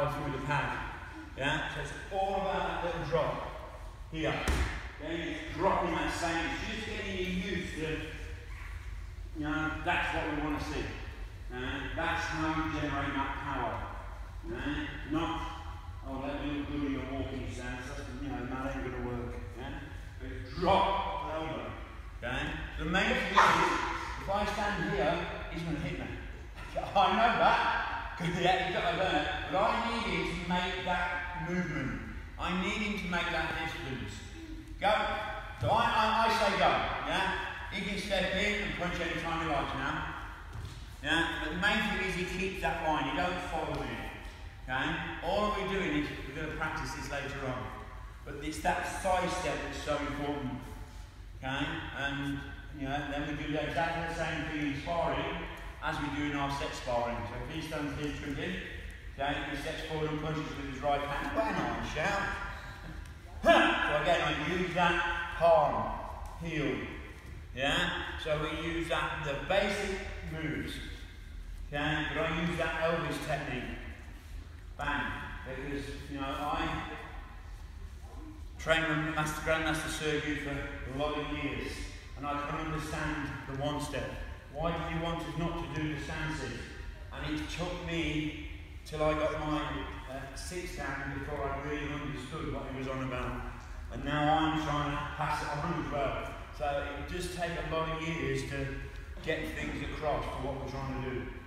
power through the pad. Yeah, so it's all about that little drop here. Then it's dropping that same, it's just getting you used to, you know, that's what we want to see. That's how you generate that power. Not, oh, let me do your walking stance, that's, you know, that ain't going to work. But drop the elbow. Okay? The main thing is, if I stand here, he's going to hit me. I know that, because yeah, he's got to learn it, but I need him to make that movement. I need him to make that distance. Go. So I say go, yeah? He can step in and punch any time he likes now. Yeah? But the main thing is he keeps that line, he don't follow it. Okay? All we're doing is, we're going to practice this later on. But it's that side step that's so important. Okay? And, you know, then we do exactly the same thing in sparring as we do in our set sparring. So if he stands here trimmed in, okay, he steps forward and punches with his right hand. When I shout. So again, I use that palm, heel. Yeah? So we use that, the basic moves. Okay? But I use that Elvis technique. Bang. Because, you know, I trained with Grandmaster Sergey for a lot of years. And I can understand the one step. Why did he want us not to do the stances? And it took me till I got my sixth down before I really understood what he was on about. And now I'm trying to pass it on as well. So it does take a lot of years to get things across for what we're trying to do.